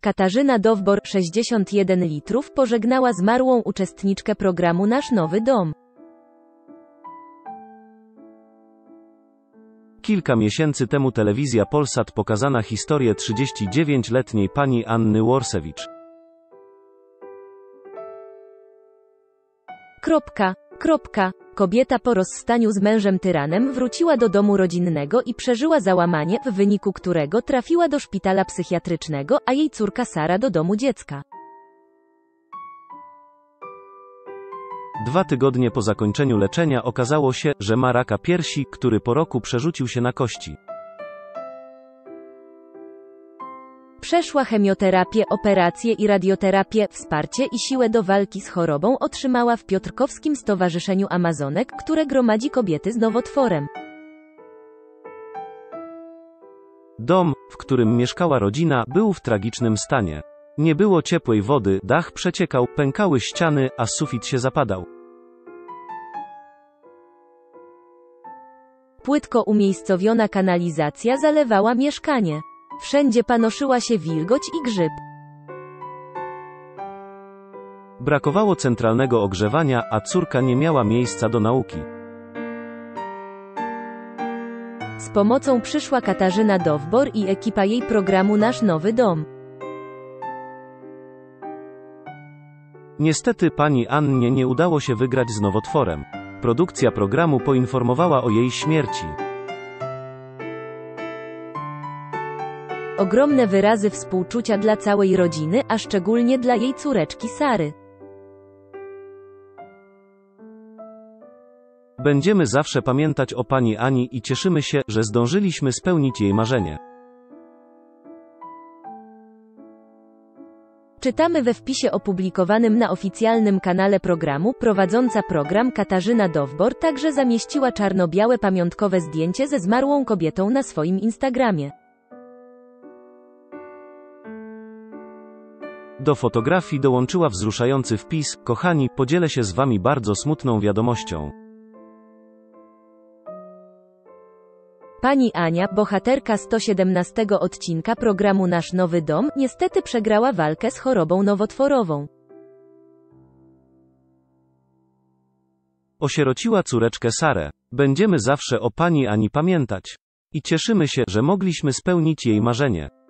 Katarzyna Dowbor, 61 litrów, pożegnała zmarłą uczestniczkę programu Nasz Nowy Dom. Kilka miesięcy temu telewizja Polsat pokazana historię 39-letniej pani Anny Worsewicz. Kobieta po rozstaniu z mężem tyranem wróciła do domu rodzinnego i przeżyła załamanie, w wyniku którego trafiła do szpitala psychiatrycznego, a jej córka Sara do domu dziecka. 2 tygodnie po zakończeniu leczenia okazało się, że ma raka piersi, który po roku przerzucił się na kości. Przeszła chemioterapię, operacje i radioterapię. Wsparcie i siłę do walki z chorobą otrzymała w Piotrkowskim Stowarzyszeniu Amazonek, które gromadzi kobiety z nowotworem. Dom, w którym mieszkała rodzina, był w tragicznym stanie. Nie było ciepłej wody, dach przeciekał, pękały ściany, a sufit się zapadał. Płytko umiejscowiona kanalizacja zalewała mieszkanie. Wszędzie panoszyła się wilgoć i grzyb. Brakowało centralnego ogrzewania, a córka nie miała miejsca do nauki. Z pomocą przyszła Katarzyna Dowbor i ekipa jej programu Nasz Nowy Dom. Niestety pani Annie nie udało się wygrać z nowotworem. Produkcja programu poinformowała o jej śmierci. Ogromne wyrazy współczucia dla całej rodziny, a szczególnie dla jej córeczki Sary. Będziemy zawsze pamiętać o pani Ani i cieszymy się, że zdążyliśmy spełnić jej marzenie. Czytamy we wpisie opublikowanym na oficjalnym kanale programu. Prowadząca program Katarzyna Dowbor także zamieściła czarno-białe pamiątkowe zdjęcie ze zmarłą kobietą na swoim Instagramie. Do fotografii dołączyła wzruszający wpis: kochani, podzielę się z wami bardzo smutną wiadomością. Pani Ania, bohaterka 117 odcinka programu Nasz Nowy Dom, niestety przegrała walkę z chorobą nowotworową. Osierociła córeczkę Sarę. Będziemy zawsze o pani Ani pamiętać. I cieszymy się, że mogliśmy spełnić jej marzenie.